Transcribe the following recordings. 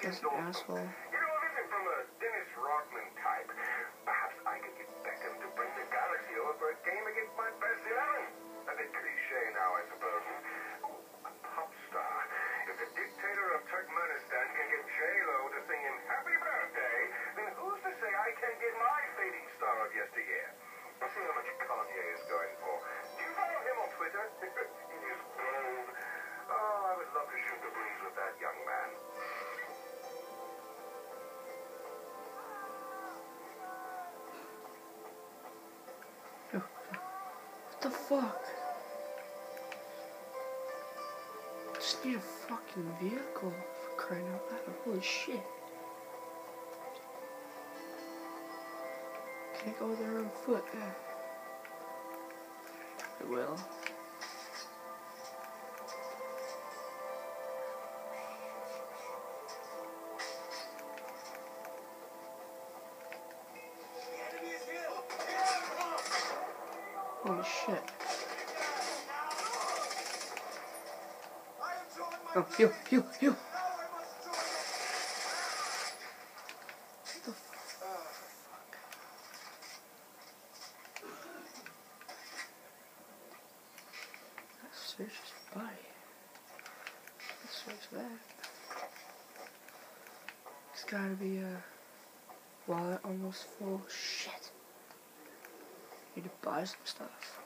That's an asshole. You know, this is from a Dennis Rodman type. Perhaps I could get Beckham to bring the Galaxy over for a game against my best 11. A bit cliche now, I suppose. A pop star. If the dictator of Turkmenistan can get J-Lo to sing him happy birthday, then who's to say I can get my fading star of yesteryear? Let's see how much Kanye is going for. Do you follow him on Twitter? He is gold. Oh, I would love to shoot the breeze with that young man. What the fuck? Just need a fucking vehicle for crying out loud. Holy shit. Can't go there on foot. I will. Holy shit. Oh, heal. What the fuck? Let's search his body. Let's search that. It's gotta be a wallet almost full. Shit. Need to buy some stuff.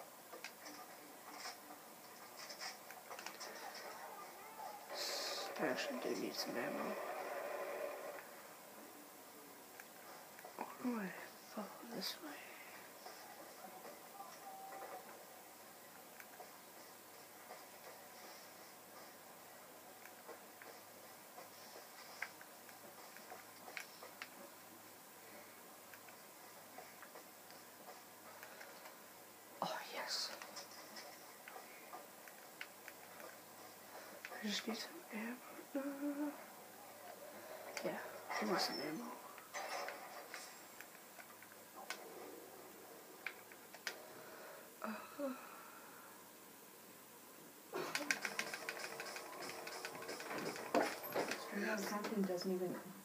I actually do need some ammo. Or do I follow this way? Oh, yes. I just need some ammo. Yeah, I want some ammo. Sometimes doesn't even